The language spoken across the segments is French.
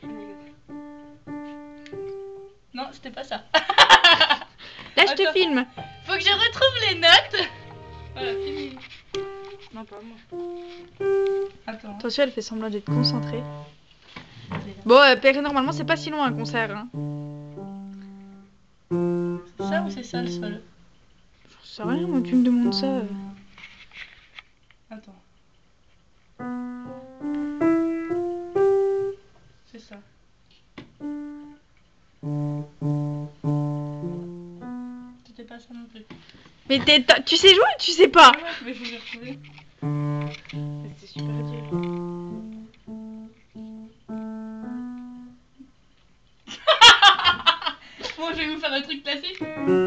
Non, c'était pas ça. Là, je te filme. Faut que je retrouve les notes. Voilà, fini. Non, pas moi. Attends. Attention, elle fait semblant d'être concentrée. Bon, normalement, c'est pas si long un concert. Hein. C'est ça ou c'est ça le sol? J'en sais rien, moi, tu me demandes ça. Attends. C'est ça. C'était pas ça non plus. Mais tu sais jouer ou tu sais pas? Ouais, mais je vais le retrouver. C'est super dur. Bon, je vais vous faire un truc classique.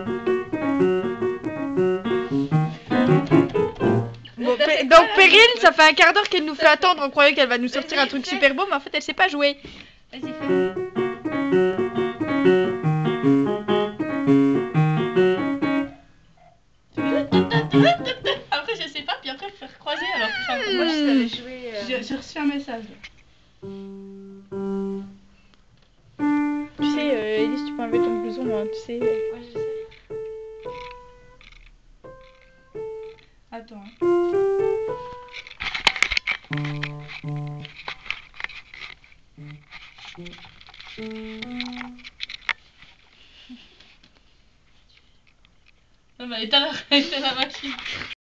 Bon, donc Perrine, ça fait un quart d'heure qu'elle nous fait attendre. On croyait qu'elle va nous sortir un truc super beau, mais en fait, elle sait pas jouer. Vas-y, fais. Après, je sais pas, puis après, faire croiser alors que moi, je savais jouer. J'ai reçu un message. Tu sais, Elise, tu peux enlever ton blouson, hein, tu sais. Ouais, je sais. Attends. Non, mais éteins la machine.